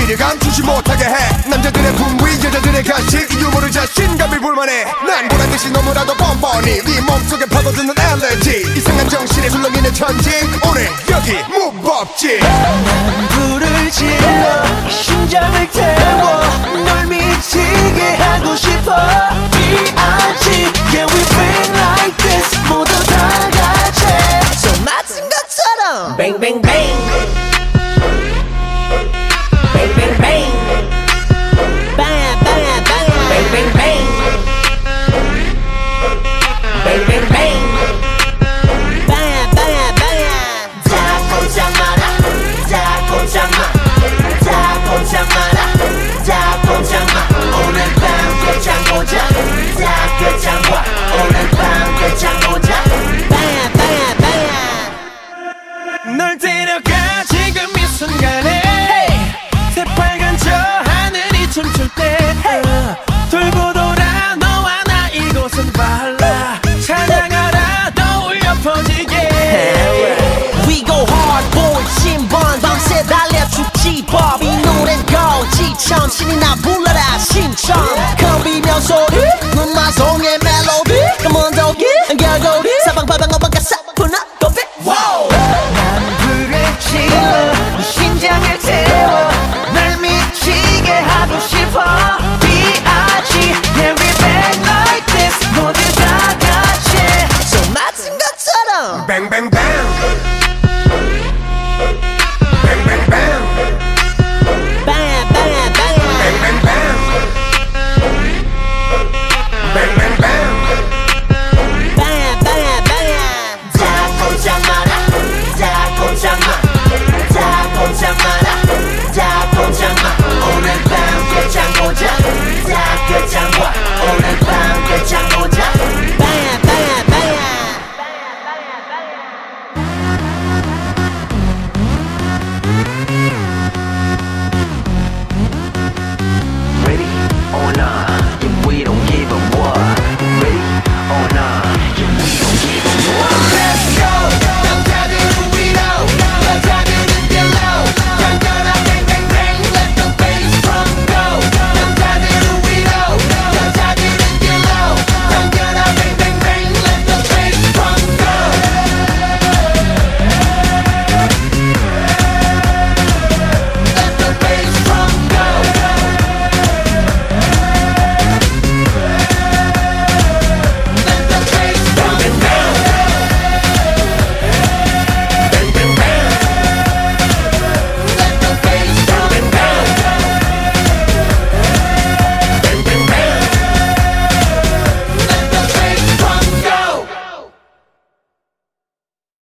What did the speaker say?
비밀을 감추지 못하게 해. 남자들의 분위 여자들의 간식 이 유머를 자신감이 불만해. 난 보란듯이 너무나도 뻔뻔히 네 몸속에 파고드는 알레르기. 이상한 정신에 술렁이는 천지 오늘 여기 무법지. 난 불을 질러 심장을 태워 널 미치게 하고 싶어. D.I.G. Yeah we bring like this 모두 다 같이 손 맞은 것처럼 Bang bang bang Bang bang bang Bang bang bang Bang bang bang Bang bang bang Bang bang bang 다 꼼짝 마라 다 꼼짝 마